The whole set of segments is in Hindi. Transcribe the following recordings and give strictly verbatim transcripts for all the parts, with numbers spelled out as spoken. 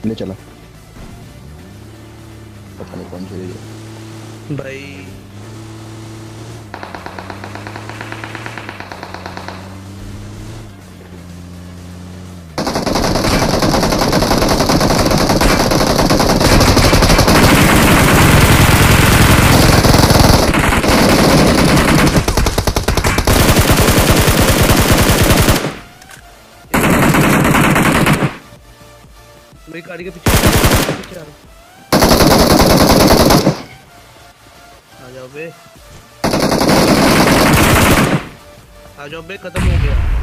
ले चला। पता नहीं कौन सी है। भाई मेरी गाड़ी के पीछे पीछे आ रहा। आ जाओ बे, आ जाओ बे, खत्म हो गया।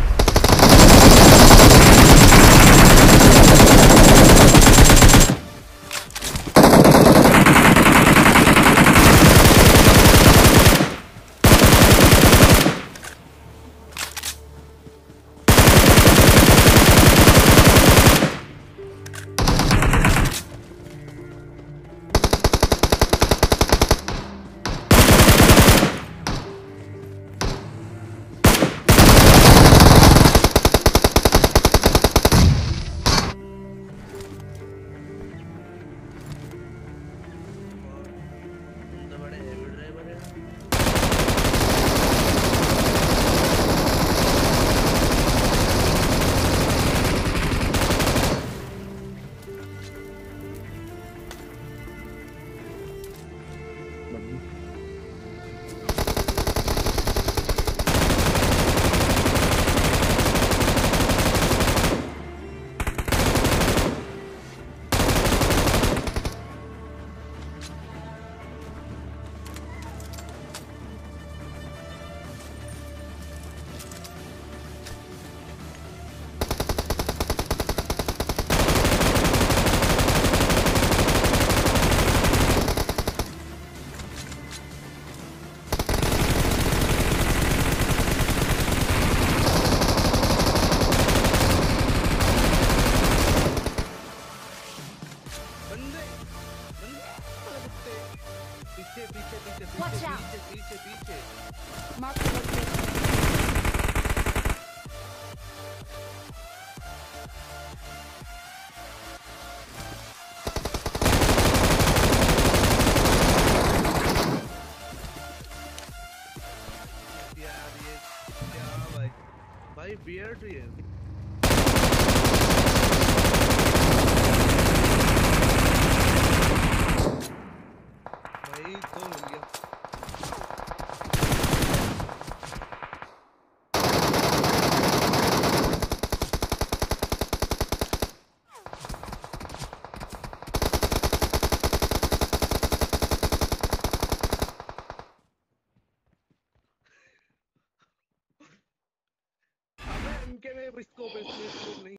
बड़े हेवी ड्राइवर है। बंदे बंदे पीछे पीछे पीछे Watch पीछे out. पीछे पीछे पीछे। Mark the location. यार ये क्या भाई, भाई बियर्ड ही है। भाई तो मिल गया। अबे इनके में स्कोप है, इसमें स्कोप नहीं।